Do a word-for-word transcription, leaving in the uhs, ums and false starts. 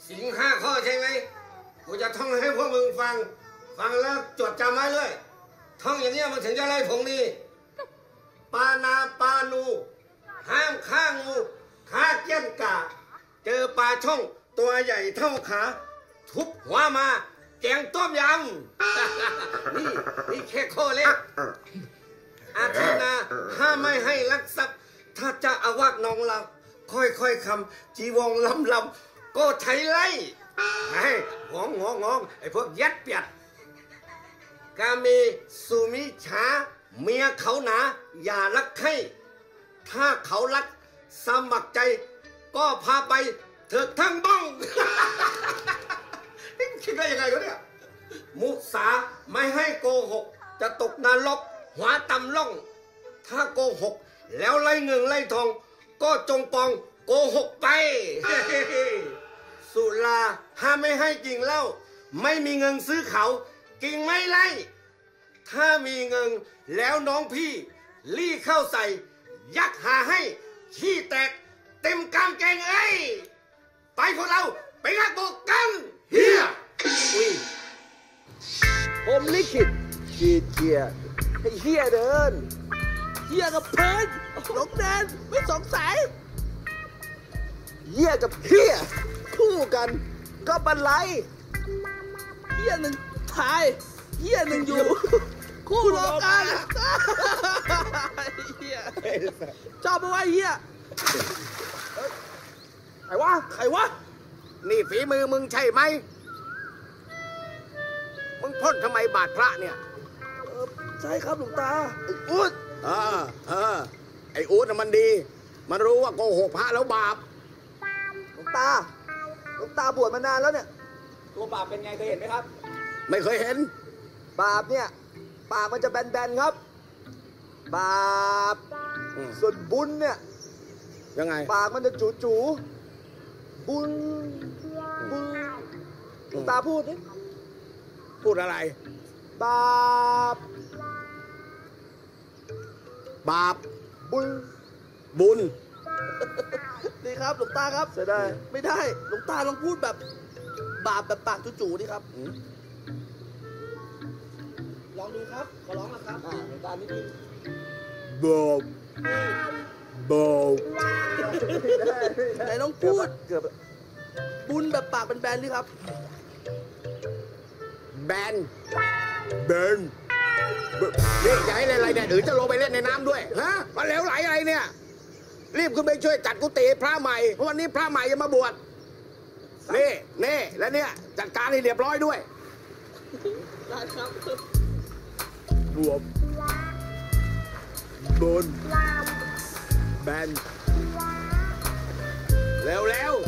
สิงห้าข้อใช่ไหมกูจะท่องให้พวกมึงฟังฟังแล้วจดจำไว้เลยท่องอย่างนี้มันถึงจะไล่ผงดีปานาปานูห้ามฆ่างูฆ่าเกี้ยนกาเจอปลาช่องตัวใหญ่เท่าขาทุบหัวมาแกงต้มยำนี่นี่แค่ข้อเล็กอาทินาห้ามไม่ให้ลักทรัพย์ถ้าจะอาวาสน้องเราค่อยๆคำจีวงลำลำก็ไถไล่ไอ้งองงองงไอ้พวกยัดเปียดกาเมสุมิชาเมียเขาหนาอย่ารักใครถ้าเขารักสมัครใจก็พาไปเถิดทั้งบ้องคิดได้ยังไงกันเนี่ยมุสาไม่ให้โกหกจะตกนรกหัวต่ำล่องถ้าโกหกแล้วไล่เงินไล่ทองก็จงปองโกหกไปสุราห้ามไม่ให้กินเหล้าไม่มีเงินซื้อเขากินไม่ไล่ถ้ามีเงินแล้วน้องพี่รีเข้าใส่ยักหาให้ขี้แตกเต็มกางเกงเอ้ยไปพวกเราไปรักบุกกันเฮียอุ้ยผมลิขิตขีดเกียร์ให้เฮียเดินเฮียกับเพลินหลงแดนไม่สงสัยเฮียกับเฮียคู่กันก็บันไลเฮียหนึ่งทายเฮียหนึ่งอยู่คู่รอกันเฮียชอบไปว่าเฮียใครวะใครวะนี่ฝีมือมึงใช่ไหมมึงพ่นทำไมบาดพระเนี่ยใช่ครับหลวงตาไอ้อู๊ดเออเออไอ้อู๊ดน่ะมันดีมันรู้ว่าโกหกพระแล้วบาปหลวงตาหลวงตาบวชมานานแล้วเนี่ยตัวบาปเป็นไงเคยเห็นไหมครับไม่เคยเห็นบาปเนี่ยปากมันจะแบนๆครับบาปส่วนบุญเนี่ยยังไงปากมันจะจู๋ๆบุญบุญหลวงตาพูดดิพูดอะไรบาปบาปบุญบุญดีครับหลวงตาครับจะได้ไม่ได้หลวงตาลองพูดแบบบาปแบบปากจู่ๆดิครับลองดูครับขอร้องนะครับอ่าหลวงตานิดนึงบาปบาปไหนลองพูดเกือบบุญแบบปากเป็นแบนดิครับแบนแบนนี่อย่าให้เล่นอะไรเนี่ยหรือจะลงไปเล่นในน้ำด้วยฮะมาเหลวไหลอะไรเนี่ยรีบขึ้นไปช่วยจัดกุฏิพระใหม่เพราะวันนี้พระใหม่จะมาบวชนี่นี่แล้วเนี่ยจัดการให้เรียบร้อยด้วยได้ครับบวมบนแบนเร็วเร็ว